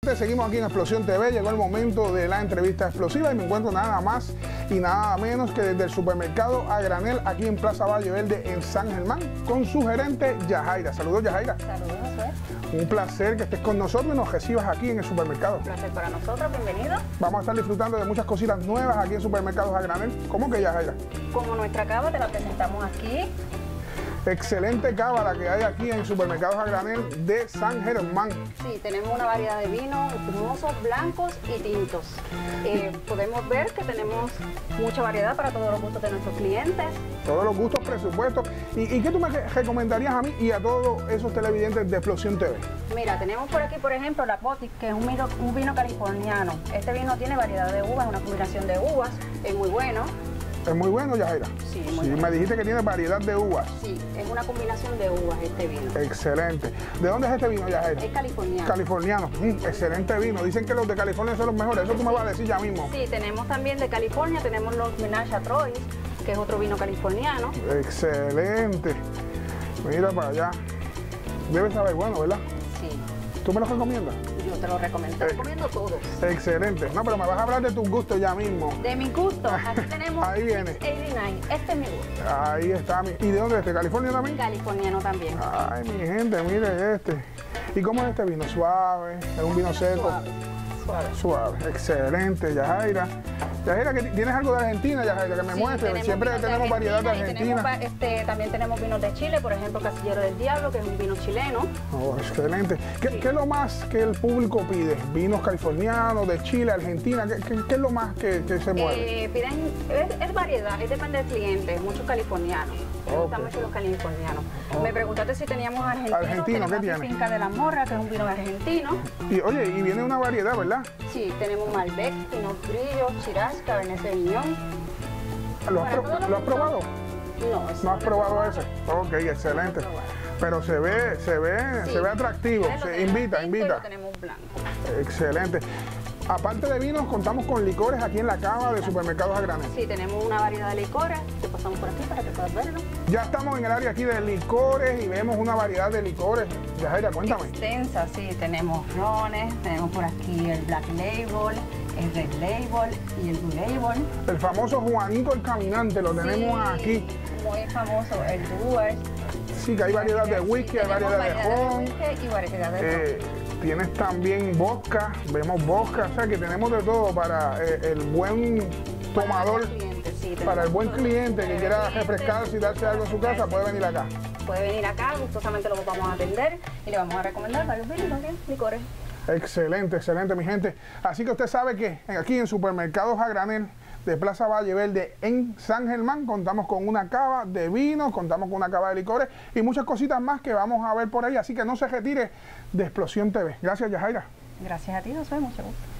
gente, seguimos aquí en Explosión TV. Llegó el momento de la entrevista explosiva y me encuentro nada más y nada menos que desde el supermercado A Granel, aquí en Plaza Valle Verde, en San Germán, con su gerente Yajaira. Saludos, Yajaira. Saludos, Josué. Un placer que estés con nosotros y nos recibas aquí en el supermercado. Un placer para nosotros, bienvenido. Vamos a estar disfrutando de muchas cositas nuevas aquí en Supermercados A Granel. ¿Cómo que, Yajaira? Como nuestra cava te la presentamos aquí. Excelente cava la que hay aquí en Supermercados A Granel de San Germán. Sí, tenemos una variedad de vinos espumosos, blancos y tintos. Podemos ver que tenemos mucha variedad para todos los gustos de nuestros clientes. Todos los gustos, presupuestos. ¿Y qué tú me recomendarías a mí y a todos esos televidentes de Explosión TV? Mira, tenemos por aquí, por ejemplo, la Potic, que es un vino californiano. Este vino tiene variedad de uvas, una combinación de uvas, es muy bueno. ¿Es muy bueno, Yajaira? Sí, muy bueno. Me dijiste que tiene variedad de uvas. Sí, es una combinación de uvas este vino. Excelente. ¿De dónde es este vino, Yajaira? Es californiano. Californiano. Excelente vino. Dicen que los de California son los mejores. Eso tú me vas a decir ya mismo. Sí, tenemos también de California, tenemos los Menage à Trois, que es otro vino californiano. Excelente. Mira para allá. Debe saber bueno, ¿verdad? Sí. ¿Tú me lo recomiendas? Yo te lo recomiendo, te recomiendo todos. Excelente. No, pero me vas a hablar de tus gustos ya mismo. De mi gusto, aquí tenemos Ahí viene. 89, este es mi gusto. Ahí está. ¿Y de dónde es? ¿De California también? Californiano también. Ay, mi gente, mire este. ¿Y cómo es este vino? Suave, es un vino seco. Suave, suave. Suave, excelente, Yajaira. Yajaira, que ¿tienes algo de Argentina, Yajaira, que me Sí, muestre? Siempre vinos de tenemos variedad de Argentina y Argentina. también tenemos vinos de Chile, por ejemplo, Casillero del Diablo, que es un vino chileno. Oh, excelente. ¿Qué es lo más que el público pide? ¿Vinos californianos, de Chile, Argentina? ¿Qué es lo más que se mueve? Piden, es variedad, depende del cliente, muchos californianos. Me gustan mucho los californianos. Me preguntaste si teníamos argentinos. ¿Argentino? ¿Qué tiene? Finca de la Morra, que es un vino argentino. Y oye, y viene una variedad, ¿verdad? Sí, tenemos Malbec, Pinot Grillo, Shiraz, Cabernet Sauvignon. ¿Lo has probado? No, ¿No has probado ese? Ok, excelente. Pero se ve atractivo, se invita. Lo tenemos blanco. Excelente. Aparte de vinos, contamos con licores aquí en la cava de Supermercados A Granel. Sí, tenemos una variedad de licores. Te pasamos por aquí para que puedas verlo. Ya estamos en el área aquí de licores y vemos una variedad de licores. Yajaira, cuéntame. Extensa, sí. Tenemos rones, tenemos por aquí el Black Label, el Red Label y el Blue Label. El famoso Juanito el Caminante, lo tenemos aquí. Muy famoso, el Duers. Sí, que hay variedad de whisky, hay variedad de ron. Y variedad de ron. Tienes también vodka, vemos vodka, o sea que tenemos de todo para el buen tomador, para el buen cliente que quiera refrescarse y darse algo en su casa, puede venir acá. Puede venir acá, gustosamente lo vamos a atender y le vamos a recomendar varios vinos también, licores. Excelente, excelente, mi gente. Así que usted sabe que aquí en Supermercados A Granel de Plaza Valle Verde en San Germán contamos con una cava de vinos, contamos con una cava de licores y muchas cositas más que vamos a ver por ahí. Así que no se retire de Explosión TV. Gracias, Yajaira. Gracias a ti, Josué, mucho gusto.